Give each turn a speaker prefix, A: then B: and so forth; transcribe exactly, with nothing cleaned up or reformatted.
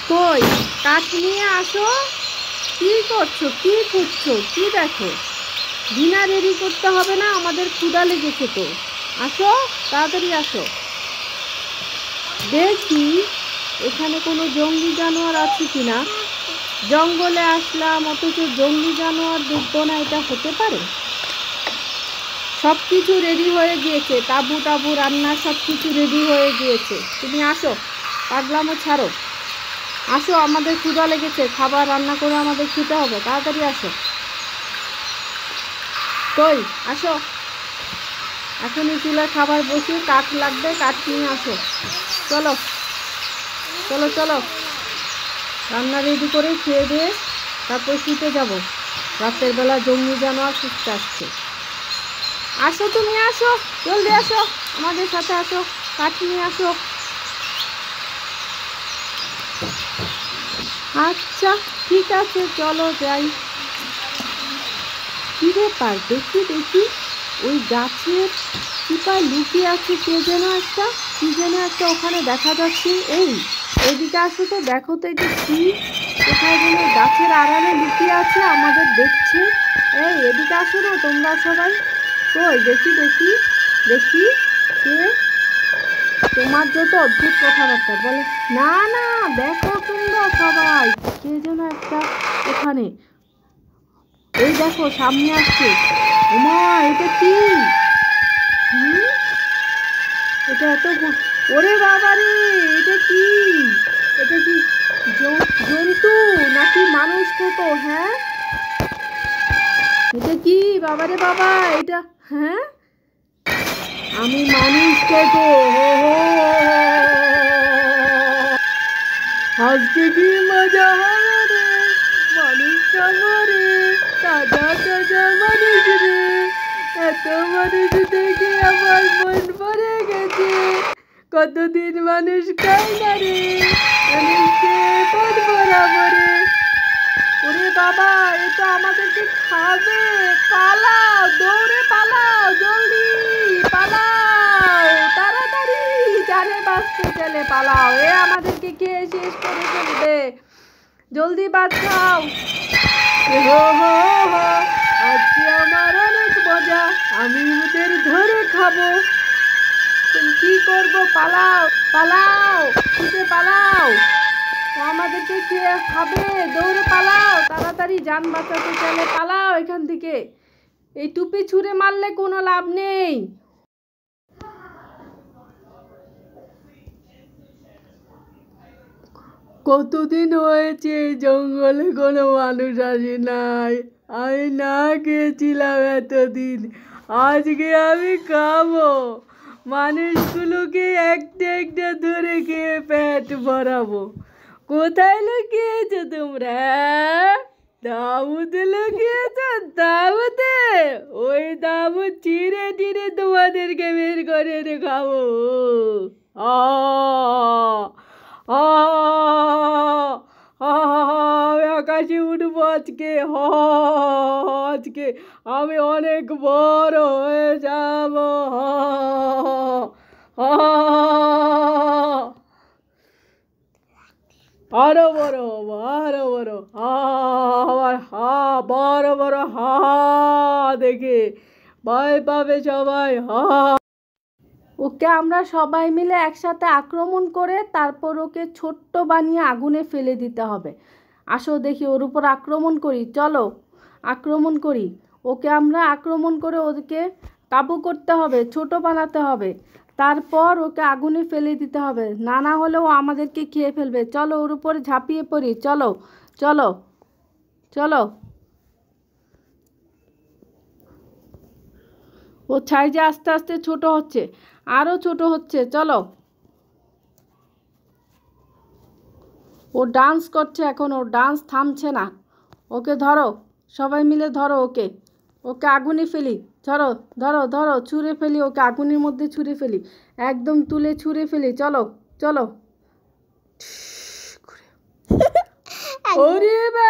A: কই কাঠ নিয়ে আসো। কি করছো, কি খুঁজছো, কি দেখো? ডিনার রেডি করতে হবে না? আমাদের ক্ষুধা লেগেছে তো। আসো, তাড়াতাড়ি আসো। দেখি এখানে কোনো জঙ্গলি জানোয়ার আছে কিনা। জঙ্গলে আসলাম অথচ জঙ্গলি জানোয়ার দেখবো না, এটা হতে পারে? সব কিছু রেডি হয়ে গিয়েছে, তাবু টাবু রান্না সব কিছু রেডি হয়ে গিয়েছে। তুমি আসো, পাগলামো ছাড়ো। আসো, আমাদের ক্ষুধা লেগেছে, খাবার রান্না করে আমাদের খেতে হবে, তাড়াতাড়ি আসো। কই আসো, এখনই চুলায় খাবার বসিয়ে কাঠ লাগবে, কাঠ নিয়ে আসো। চলো চলো চলো, রান্না রেডি করে খেয়ে দিয়ে তারপর শুতে যাব। রাতের বেলা জঙ্গলি জানোয়ার খুঁজতে আসছে। আসো, তুমি আসো, জলদি আসো, আমাদের সাথে আসো, কাঠ নিয়ে আসো। আচ্ছা ঠিক আছে, চলো যাই। কি ব্যাপার, দেখি দেখি ওই গাছের চিপায় লুকিয়ে আছে কে যেন একটা, কি যেন একটা ওখানে দেখা যাচ্ছে। এই এদিকে আসো তো, দেখো তো এটা কি, কোথায় যেন গাছের আড়ালে লুকিয়ে আছে, আমাদের দেখছে। এই এদিকে আসো না তোমরা সবাই। কই দেখি দেখি দেখি কে, তোমার যত অদ্ভুত কথাবার্তা বলে। না না, দেখো তোমরা সবাই, কে যেন একটা ওখানে, এই দেখো সামনে আসছে। ওমা, এটা কি? হুম, এটা এত, ওরে বাবা রে, এটা কি? এটা কি জন্তু নাকি মানুষ ছোটো? হ্যাঁ, এটা কি বাবারে বাবা এটা? হ্যাঁ, আমি মানুষ ছোটো। আজকে কি মজা হবে রে, মানুষ খাবো রে, তাজা তাজা মানুষ রে। এত মানুষ দেখে আমার মন ভরে গেছে, কতদিন মানুষ খাই না রে, মানুষকে পেট ভরাবো রে। ওরে বাবা, এ তো আমাদেরকে খাবে। পালাও, দৌড়ে পালাও, জলদি পালাও, তাড়াতাড়ি, জানে বাঁচতে গেলে পালাও, এ আমাদেরকে খেয়ে শেষ করে ফেলবে, জলদি বাঁচাও। হো হো হো, আজকে আমার অনেক মজা, আমি ওদের ধরে খাবো। কি করবো, পালাও পালাও, ছুটে পালাও, আমাদেরকে খেয়ে খাবে, দৌড়ে পালাও, তাড়াতাড়ি যান বাঁচাতে চলে পালাও এখান থেকে। এই টুপি ছুঁড়ে মারলে কোনো লাভ নেই। কতদিন হয়েছে জঙ্গলে কোনো মানুষ আসে নাই, আমি না খেয়েছিলাম এতদিন, আজকে আমি খাবো, মানুষগুলোকে একটা একটা ধরে খেয়ে পেট ভরাবো। কোথায় লুকিয়েছো তোমরা? তাঁবুতে লুকিয়েছো? তাঁবুতে? ওই তাঁবু চিরে চিরে তোমাদেরকে বের করে খাবো। আ আমি আকাশে উঠবো আজকে, হ আজকে আমি অনেক বড় হয়ে যাব। আরো বড় হবো, আরো বড়, আমার হা বড় বড় হা দেখে ভয় পাবে সবাই। হা, ওকে আমরা সবাই মিলে একসাথে আক্রমণ করে তারপর ওকে ছোট্ট বানিয়ে আগুনে ফেলে দিতে হবে। আসো দেখি ওর উপর আক্রমণ করি, চলো আক্রমণ করি। ওকে আমরা আক্রমণ করে ওদেরকে কাবু করতে হবে, ছোট বানাতে হবে, তারপর ওকে আগুনে ফেলে দিতে হবে, না না হলে ও আমাদেরকে খেয়ে ফেলবে। চলো ওর উপরে ঝাঁপিয়ে পড়ি, চলো চলো চলো। ও সাইজে আস্তে আস্তে ছোট হচ্ছে, আরও ছোট হচ্ছে, চলো। ও ডান্স করছে এখন, ওর ডান্স থামছে না। ওকে ধরো, সবাই মিলে ধরো ওকে, ওকে আগুনে ফেলি, ধরো ধরো ধরো, ছুঁড়ে ফেলি ওকে, আগুনের মধ্যে ছুঁড়ে ফেলি, একদম তুলে ছুঁড়ে ফেলি, চলো চলো। ওরে